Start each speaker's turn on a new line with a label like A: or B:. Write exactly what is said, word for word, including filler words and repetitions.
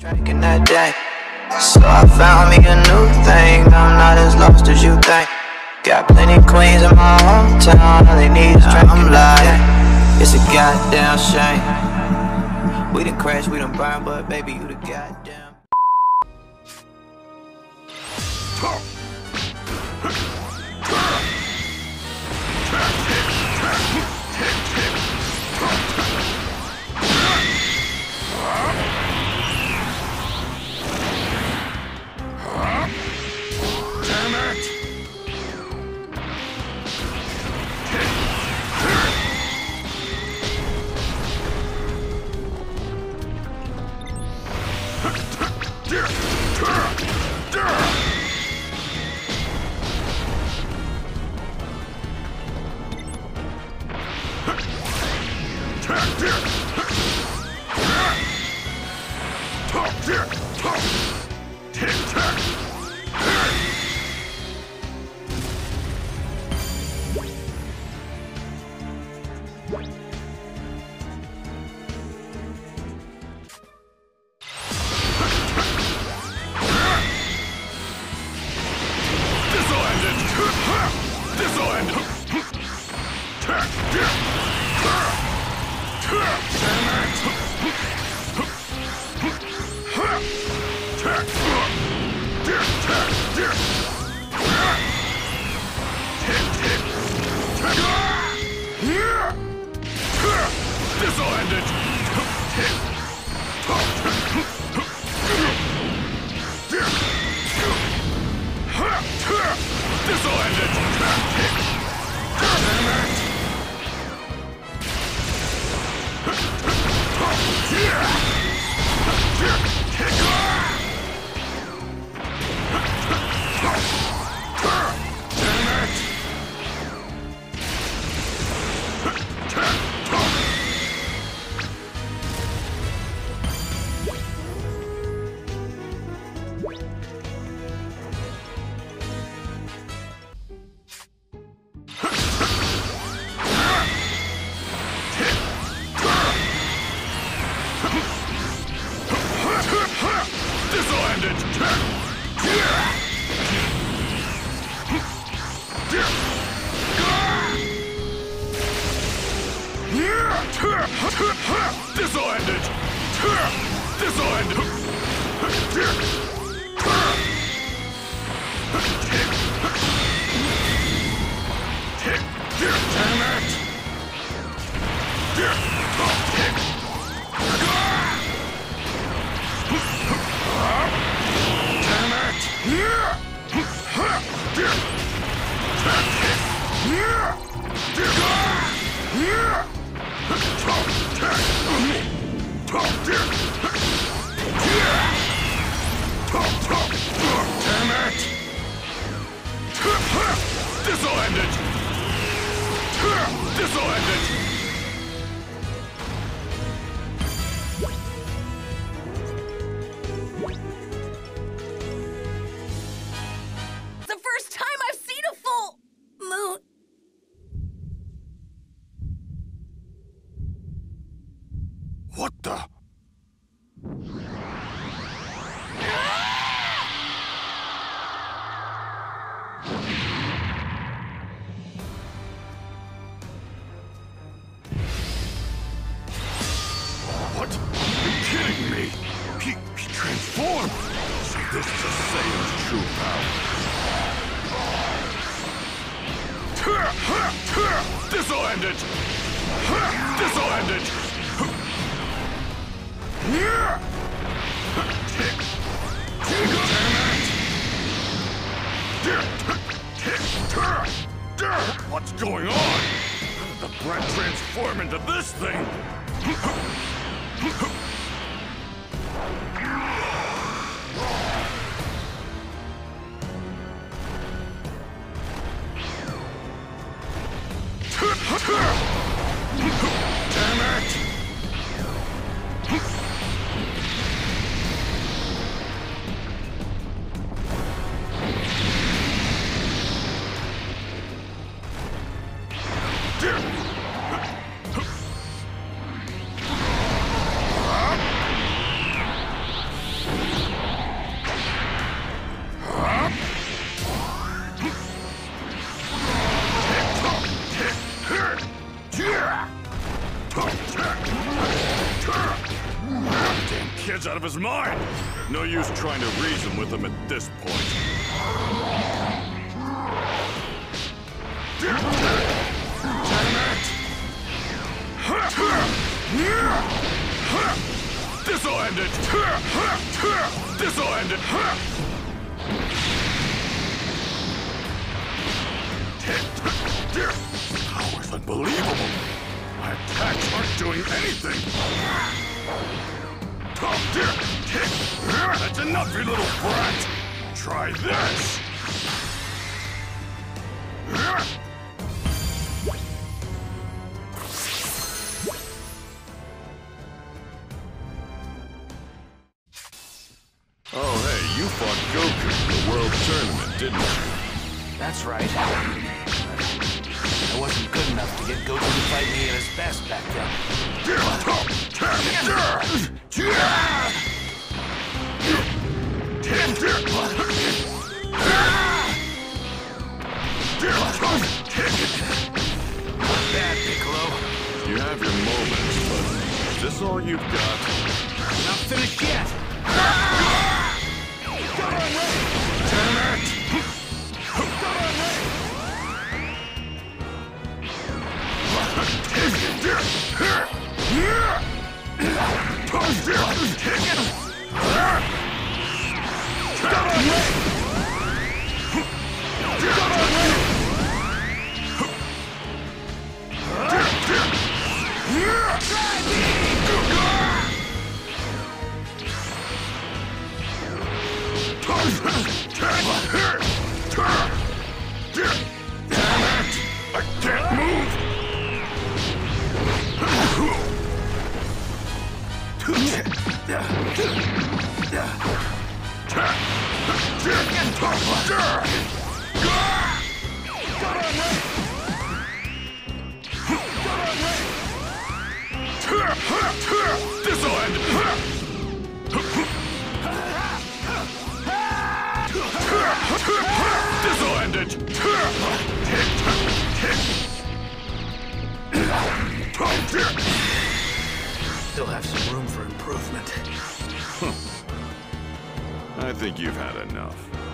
A: Back in that day, so I found me a new thing. I'm not as lost as you think. Got plenty queens in my hometown, all they need is drink. I'm like, it's a goddamn shame. We done crashed, we done burned, but baby, you the goddamn.
B: This'll end it! This'll end it! Damn it! This'll end it! This'll end it!
C: It's the first time I've seen a full moon.
B: What the? What? You're kidding me! He, he transformed! So this is a Saiyan's true power. This'll end it! This'll end it! What's going on? How did the brat transform into this thing? Damn it! head's out of his mind. No use trying to reason with him at this point. This'll end it! This'll end it! Power's unbelievable! My attacks aren't doing anything! That's enough, you little brat! Try this! Oh, hey, you fought Goku in the World Tournament, didn't you?
D: That's right. I wasn't good enough to get Goku to fight me at his best back then. Not bad, Piccolo.
B: You have your moments, but is this all you've got?
D: Not finished yet.
B: I can't move! This'll end it! This'll end it!
D: Still have some room for improvement.
B: I think you've had enough.